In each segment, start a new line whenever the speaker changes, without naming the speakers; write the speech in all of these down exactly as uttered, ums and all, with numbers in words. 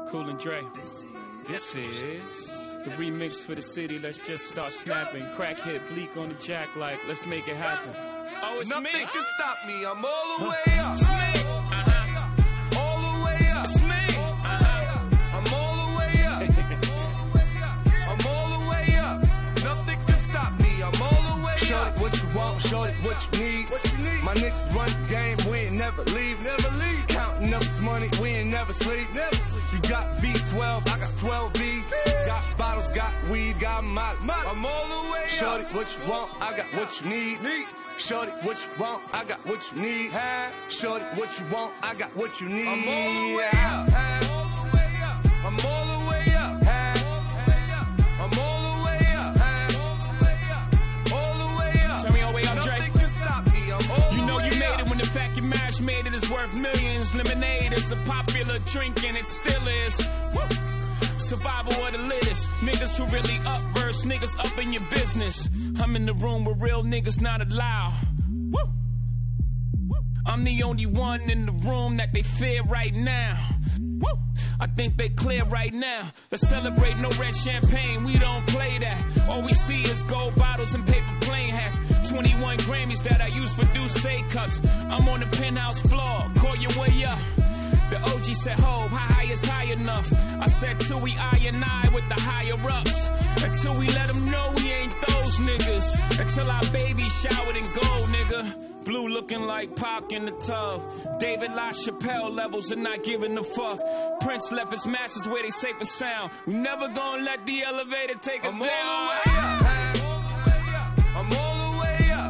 Cool and Dre. This is the remix for the city. Let's just start snapping. Crack hit, bleak on the jack like, let's make it happen. Oh, it's
Nothing
me.
can stop me. I'm all the way up.
It's me. Uh-huh.
All the way up.
It's me. Uh-huh.
I'm all the way up. I'm all the way up. Nothing can stop me. I'm all the way up. Show it what you want. Show it what you need. What you need. My niggas run the game. We ain't never leave. Never leave. Counting up this money. We ain't never sleep. Never sleep. You got V twelve. I got twelve V's. Got bottles. Got weed. Got molly. I'm all the way up. Show it what you want. I got what you need. Need. Shorty, what you want, I got what you need. Huh? Shorty, what you want, I got what you need. I'm all the way up. Huh? I'm all the way up. Huh? I'm all the way up. Huh? All the way up.
Turn me all the way up, Dre.
Nothing can stop me. I'm all
You
the
know
way
you made
up.
it when the fact you marriage made it is worth millions. Lemonade is a popular drink and it still is. Woo! Survival of the littest. Niggas who really up verse, niggas up in your business. I'm in the room where real niggas not allowed. Woo! I'm the only one in the room that they fear right now. Woo! I think they clear right now. Let's celebrate no red champagne, we don't play that. All we see is gold bottles and paper plane hats. twenty-one Grammys that I use for Douce cups. I'm on the penthouse floor, call your way up. The O G said, ho, how high is high enough? I said, till we I and I with the higher ups. Until we let them know we ain't those niggas. Until our baby showered in gold, nigga. Blue looking like Pac in the tub. David LaChapelle levels and not giving a fuck. Prince left his masters where they safe and sound. We never gonna let the elevator take us
I'm
down.
all the way up. I'm all the way up.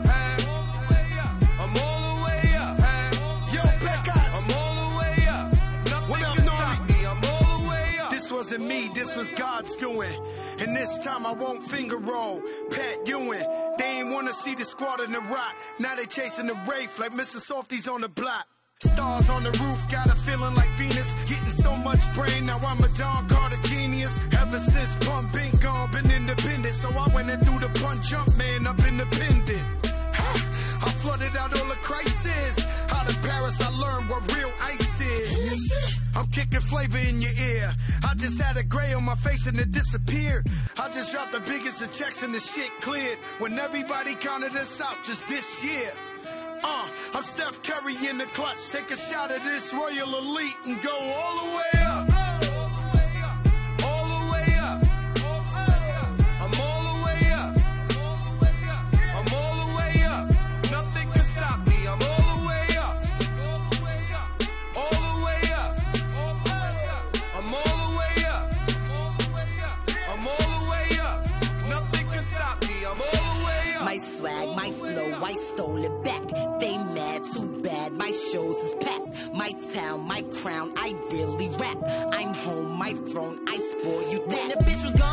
I'm all the way up. Yo, Pecos. I'm all the way up. Nothing can stop me. I'm all the way up.
This wasn't me, this was God's doing. And this time I won't finger roll. Pat Ewing, they ain't wanna see the squad in the rock. Now they chasing the Wraith like Mister Softies on the block. Stars on the roof, got a feeling like Venus. Getting so much brain, now I'm a Don Carter genius. Ever since Pump been gone, been independent. So I went and threw the punch jump, man, up independent. I flooded out all the crisis. Out of Paris, I learned what real ice is. I'm kicking flavor in your ear. I just had a gray on my face and it disappeared. I just dropped the biggest of checks and the shit cleared. When everybody counted us out just this year. Uh, I'm Steph Curry in the clutch. Take a shot at this Royal Elite and go all the way up. All the way up. I'm all the way up. I'm all the way up. Nothing can stop me. I'm all the way up. All the way up. I'm all the way up. I'm all the way up. Nothing can stop me. I'm all the way up.
My swag, my flow, I stole it back. They mad, too bad, my shows is packed. My town, my crown, I really rap. I'm home, my throne, I spoil you that. When the bitch was gone